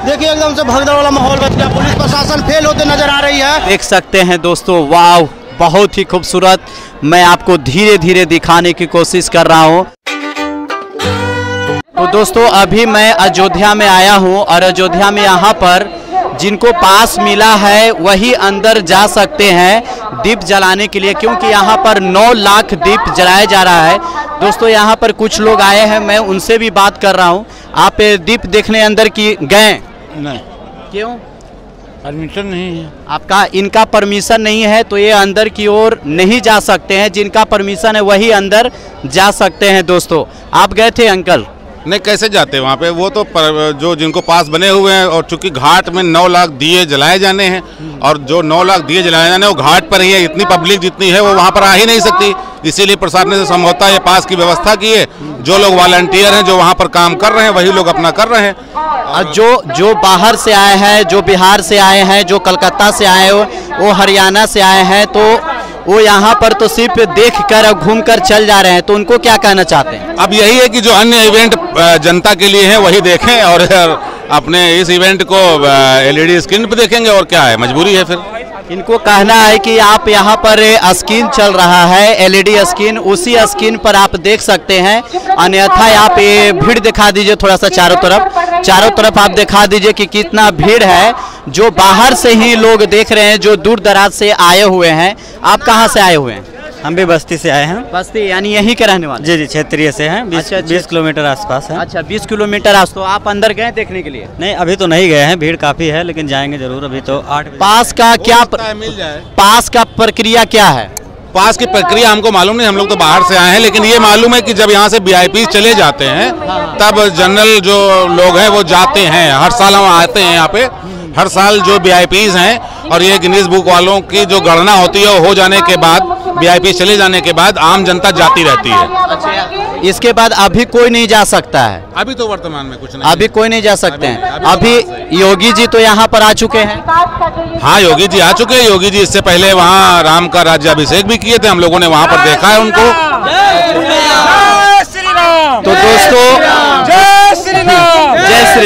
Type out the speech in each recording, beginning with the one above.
देखिए एकदम से भगदड़ वाला माहौल बच गया, पुलिस प्रशासन फेल होते नजर आ रही है। देख सकते हैं दोस्तों, वाह बहुत ही खूबसूरत। मैं आपको धीरे धीरे दिखाने की कोशिश कर रहा हूँ। तो दोस्तों अभी मैं अयोध्या में आया हूँ और अयोध्या में यहाँ पर जिनको पास मिला है वही अंदर जा सकते हैं दीप जलाने के लिए, क्योंकि यहाँ पर 9 लाख दीप जलाया जा रहा है। दोस्तों यहाँ पर कुछ लोग आए हैं, मैं उनसे भी बात कर रहा हूँ। आप दीप देखने अंदर की गए? नहीं। क्यों? परमिशन नहीं है आपका। इनका परमिशन नहीं है तो ये अंदर की ओर नहीं जा सकते हैं। जिनका परमिशन है वही अंदर जा सकते हैं। दोस्तों आप गए थे अंकल? नहीं, कैसे जाते वहाँ पे? वो तो जो जिनको पास बने हुए हैं, और चूंकि घाट में 9 लाख दिए जलाए जाने हैं और जो 9 लाख दिए जलाए जाने वो घाट पर ही है। इतनी पब्लिक जितनी है वो वहाँ पर आ ही नहीं सकती, इसीलिए प्रशासन ने समझौता ये पास की व्यवस्था की है। जो लोग वॉलंटियर हैं जो वहाँ पर काम कर रहे हैं वही लोग अपना कर रहे हैं। और जो बाहर से आए हैं, जो बिहार से आए हैं, जो कलकत्ता से आए हो, वो हरियाणा से आए हैं, तो वो यहाँ पर तो सिर्फ देख कर घूम कर चल जा रहे हैं, तो उनको क्या कहना चाहते हैं? अब यही है कि जो अन्य इवेंट जनता के लिए हैं वही देखें और अपने इस इवेंट को LED स्क्रीन पर देखेंगे, और क्या है, मजबूरी है फिर। इनको कहना है कि आप यहाँ पर स्क्रीन चल रहा है, LED स्क्रीन, उसी स्क्रीन पर आप देख सकते हैं। अन्यथा आप ये भीड़ दिखा दीजिए थोड़ा सा चारों तरफ आप दिखा दीजिए कि कितना भीड़ है। जो बाहर से ही लोग देख रहे हैं, जो दूर दराज से आए हुए हैं। आप कहाँ से आए हुए हैं? हम भी बस्ती से आए हैं। बस्ती यानी यहीं के रहने वाले? जी जी, क्षेत्रीय से हैं। 20 किलोमीटर आसपास है। अच्छा, 20 किलोमीटर आस। तो आप अंदर गए देखने के लिए? नहीं, अभी तो नहीं गए हैं, भीड़ काफी है, लेकिन जाएंगे जरूर। अभी तो 8 बजे। पास का क्या मिल जाए। पास का प्रक्रिया क्या है? पास की प्रक्रिया हमको मालूम नहीं, हम लोग तो बाहर से आए हैं, लेकिन ये मालूम है कि जब यहाँ से VIP चले जाते हैं तब जनरल जो लोग हैं वो जाते हैं। हर साल हम आते हैं यहाँ पे, हर साल जो VIPs हैं, और ये गिनीज बुक वालों की जो गणना होती है वो हो जाने के बाद, VIP चले जाने के बाद आम जनता जाती रहती है। अच्छा, इसके बाद अभी कोई नहीं जा सकता है? अभी तो वर्तमान में कुछ नहीं, अभी कोई नहीं जा सकते हैं। अभी योगी जी तो यहाँ पर आ चुके हैं? हाँ, योगी जी आ चुके हैं। योगी जी इससे पहले वहाँ राम का राज्याभिषेक भी किए थे, हम लोगों ने वहाँ पर देखा है उनको। तो दोस्तों जय श्री राम,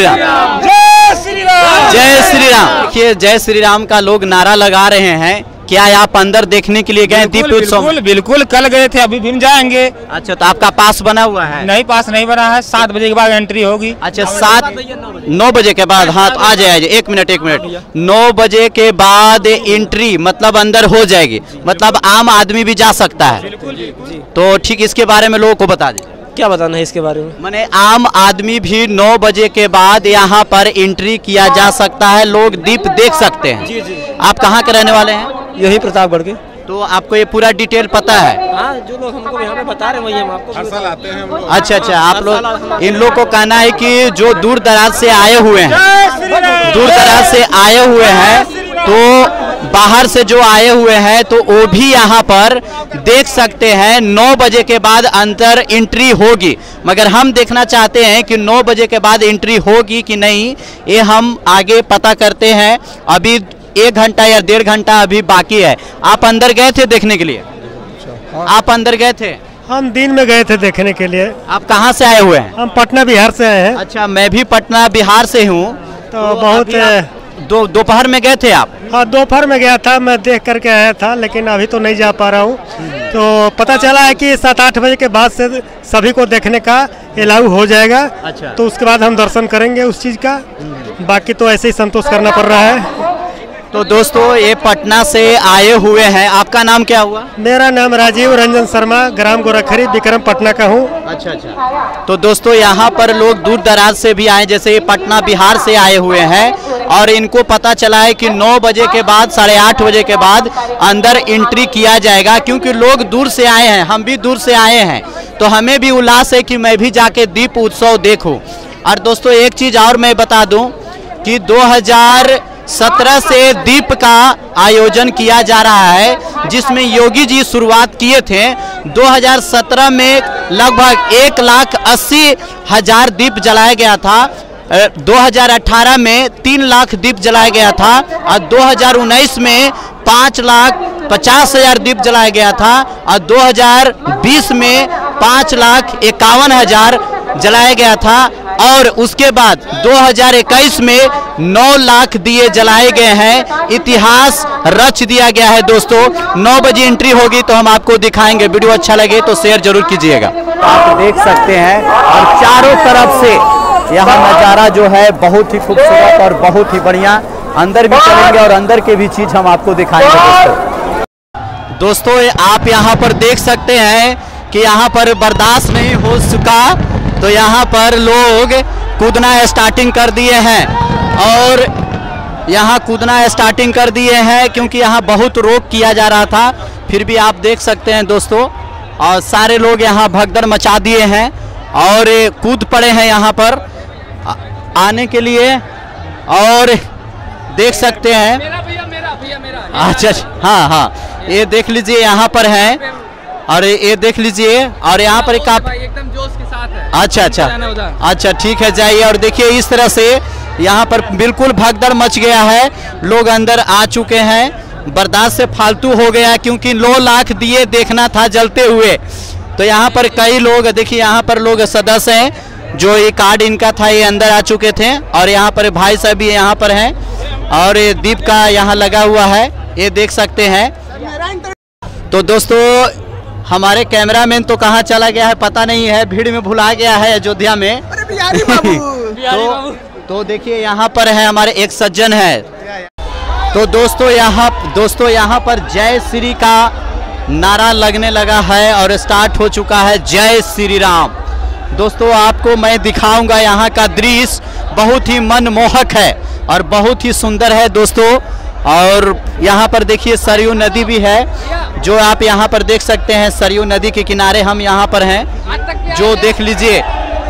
जय श्री राम। देखिए जय श्री राम का लोग नारा लगा रहे हैं। क्या आप अंदर देखने के लिए गए दीप उत्सव? बिल्कुल, कल गए थे, अभी भी जाएंगे। अच्छा, तो आपका पास बना हुआ है? नहीं, पास नहीं बना है। 7 बजे के बाद एंट्री होगी। अच्छा, 9 बजे के बाद? हाँ, तो आ जाए। 1 मिनट 9 बजे के बाद एंट्री मतलब अंदर हो जाएगी, मतलब आम आदमी भी जा सकता है। तो ठीक, इसके बारे में लोगों को बता दें। क्या बताना है इसके बारे में? माने आम आदमी भी 9 बजे के बाद यहाँ पर एंट्री किया जा सकता है, लोग दीप देख सकते हैं। जी जी। आप कहाँ के रहने वाले हैं? यही प्रतापगढ़ के। तो आपको ये पूरा डिटेल पता है? हाँ, जो लोग हमको यहाँ पे बता रहे हैं वही हम आपको हर साल आते हैं हम लोग। अच्छा, आप लोग, इन लोग को कहना है कि जो दूर दराज से आए हुए हैं, तो बाहर से जो आए हुए हैं तो वो भी यहाँ पर देख सकते हैं। 9 बजे के बाद अंदर एंट्री होगी, मगर हम देखना चाहते हैं कि 9 बजे के बाद एंट्री होगी कि नहीं, ये हम आगे पता करते हैं। अभी 1 घंटा या 1.5 घंटा अभी बाकी है। आप अंदर गए थे देखने के लिए? आप अंदर गए थे? हम दिन में गए थे देखने के लिए। आप कहाँ से आए हुए हैं? हम पटना बिहार से आए हैं। अच्छा, मैं भी पटना बिहार से हूँ। तो बहुत दोपहर में गए थे आप? हाँ, दोपहर में गया था, मैं देख करके आया था, लेकिन अभी तो नहीं जा पा रहा हूँ। तो पता चला है कि 7-8 बजे के बाद से सभी को देखने का अलाउ हो जाएगा। अच्छा। तो उसके बाद हम दर्शन करेंगे उस चीज़ का। बाकी तो ऐसे ही संतोष करना पड़ रहा है। तो दोस्तों ये पटना से आए हुए हैं। आपका नाम क्या हुआ? मेरा नाम राजीव रंजन शर्मा, ग्राम गोरखरी, विक्रम पटना का हूँ। अच्छा। तो दोस्तों यहाँ पर लोग दूर दराज से भी आए, जैसे ये पटना बिहार से आए हुए हैं, और इनको पता चला है कि 9 बजे के बाद 8:30 बजे के बाद अंदर एंट्री किया जाएगा, क्योंकि लोग दूर से आए हैं, हम भी दूर से आए हैं, तो हमें भी उल्लास है कि मैं भी जाके दीप उत्सव देखूं। और दोस्तों एक चीज़ और मैं बता दूं कि 2017 से दीप का आयोजन किया जा रहा है, जिसमें योगी जी शुरुआत किए थे। 2017 में लगभग 1,80,000 दीप जलाया गया था। 2018 में 3 लाख दीप जलाया गया था, और 2019 में 5,50,000 दीप जलाया गया था, और 2020 में 5,51,000 जलाया गया था। और उसके बाद 2021 में 9 लाख दिए जलाए गए हैं। इतिहास रच दिया गया है दोस्तों। 9 बजे एंट्री होगी तो हम आपको दिखाएंगे। वीडियो अच्छा लगे तो शेयर जरूर कीजिएगा। आप देख सकते हैं और चारों तरफ से यहाँ नज़ारा जो है बहुत ही खूबसूरत और बहुत ही बढ़िया। अंदर भी चलेंगे और अंदर के भी चीज़ हम आपको दिखाएंगे दोस्तों। आप यहाँ पर देख सकते हैं कि यहाँ पर बर्दाश्त नहीं हो चुका तो यहाँ पर लोग कूदना स्टार्टिंग कर दिए हैं और यहाँ कूदना स्टार्टिंग कर दिए हैं क्योंकि यहाँ बहुत रोक किया जा रहा था। फिर भी आप देख सकते हैं दोस्तों और सारे लोग यहाँ भगदड़ मचा दिए हैं और कूद पड़े हैं यहाँ पर आने के लिए और देख सकते हैं। अच्छा हाँ, ये देख लीजिए यहाँ पर है और ये देख लीजिए और यहाँ पर एकदम जोश के साथ है। अच्छा ठीक है, जाइए और देखिए इस तरह से यहाँ पर बिल्कुल भगदड़ मच गया है। लोग अंदर आ चुके हैं। बर्दाश्त से फालतू हो गया क्योंकि 9 लाख दिए देखना था जलते हुए। तो यहाँ पर कई लोग देखिए यहाँ पर लोग सदस्य हैं जो ये कार्ड इनका था ये अंदर आ चुके थे और यहाँ पर भाई साहब भी यहाँ पर हैं और ये दीप का यहाँ लगा हुआ है, ये देख सकते हैं। तो दोस्तों हमारे कैमरामैन तो कहाँ चला गया है पता नहीं है, भीड़ में भुला गया है अयोध्या में। तो देखिए यहाँ पर है हमारे एक सज्जन है। तो दोस्तों यहाँ पर जय श्री का नारा लगने लगा है और स्टार्ट हो चुका है जय श्री राम। दोस्तों आपको मैं दिखाऊंगा यहाँ का दृश्य बहुत ही मनमोहक है और बहुत ही सुंदर है दोस्तों। और यहाँ पर देखिए सरयू नदी भी है जो आप यहाँ पर देख सकते हैं। सरयू नदी के किनारे हम यहाँ पर हैं जो देख लीजिए।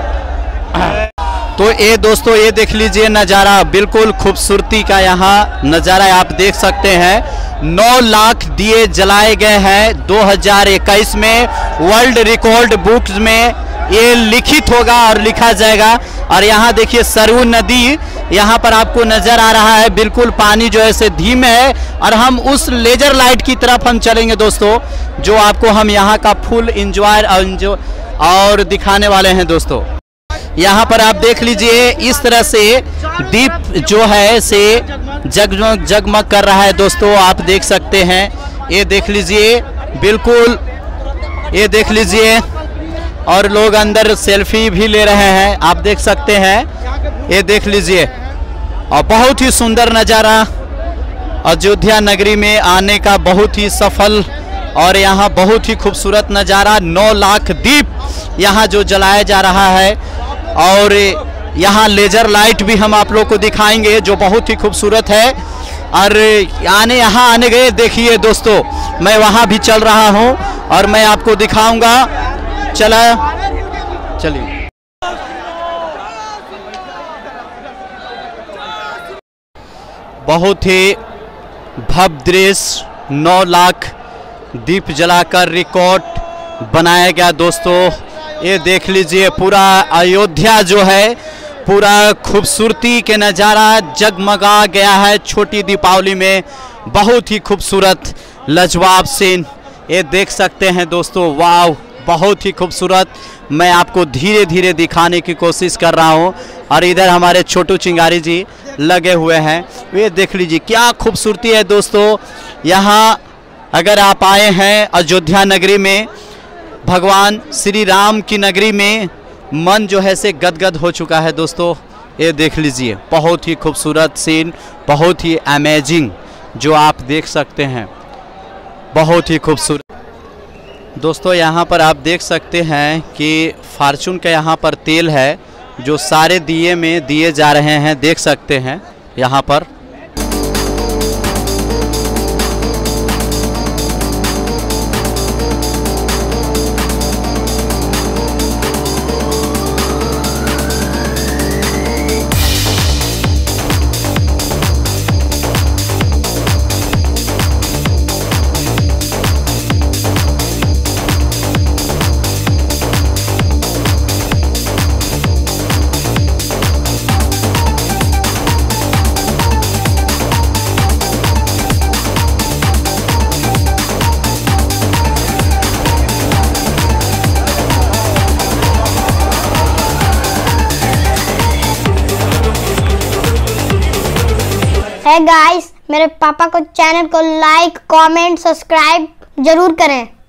तो ये दोस्तों ये देख लीजिए नज़ारा, बिल्कुल खूबसूरती का यहाँ नज़ारा आप देख सकते हैं। 9 लाख दिए जलाए गए हैं 2021 में। वर्ल्ड रिकॉर्ड बुक्स में ये लिखित होगा और लिखा जाएगा। और यहाँ देखिए सरयू नदी यहाँ पर आपको नजर आ रहा है, बिल्कुल पानी जो है से धीमे है और हम उस लेजर लाइट की तरफ हम चलेंगे दोस्तों जो आपको हम यहाँ का फुल इंजॉय और दिखाने वाले हैं दोस्तों। यहाँ पर आप देख लीजिए इस तरह से दीप जो है से जगमग जगमग कर रहा है दोस्तों, आप देख सकते हैं। ये देख लीजिए बिल्कुल, ये देख लीजिए और लोग अंदर सेल्फी भी ले रहे हैं, आप देख सकते हैं। ये देख लीजिए और बहुत ही सुंदर नज़ारा अयोध्या नगरी में आने का, बहुत ही सफल और यहाँ बहुत ही खूबसूरत नज़ारा। 9 लाख दीप यहाँ जो जलाया जा रहा है और यहाँ लेजर लाइट भी हम आप लोग को दिखाएंगे जो बहुत ही खूबसूरत है। और यहाँ आने गए देखिए दोस्तों, मैं वहाँ भी चल रहा हूँ और मैं आपको दिखाऊंगा। चलिए बहुत ही भव्य दृश्य, 9 लाख दीप जलाकर रिकॉर्ड बनाया गया दोस्तों। ये देख लीजिए पूरा अयोध्या जो है पूरा खूबसूरती के नज़ारा जगमगा गया है छोटी दीपावली में। बहुत ही खूबसूरत लाजवाब सीन ये देख सकते हैं दोस्तों। वाह बहुत ही खूबसूरत, मैं आपको धीरे धीरे दिखाने की कोशिश कर रहा हूँ। और इधर हमारे छोटू चिंगारी जी लगे हुए हैं, ये देख लीजिए क्या खूबसूरती है दोस्तों। यहाँ अगर आप आए हैं अयोध्या नगरी में, भगवान श्री राम की नगरी में, मन जो है से गदगद हो चुका है दोस्तों। ये देख लीजिए बहुत ही खूबसूरत सीन, बहुत ही अमेजिंग जो आप देख सकते हैं, बहुत ही खूबसूरत दोस्तों। यहाँ पर आप देख सकते हैं कि फार्चून का यहाँ पर तेल है जो सारे दिए में दिए जा रहे हैं, देख सकते हैं यहाँ पर। है गाइस, मेरे पापा को चैनल को लाइक कमेंट सब्सक्राइब जरूर करें।